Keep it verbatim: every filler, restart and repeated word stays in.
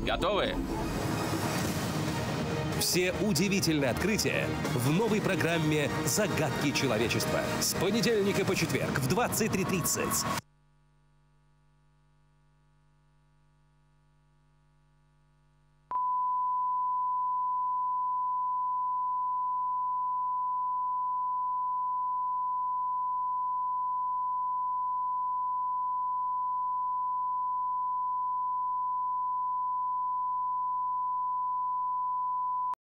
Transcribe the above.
Готовы? Все удивительные открытия в новой программе «Загадки человечества» с понедельника по четверг в двадцать три тридцать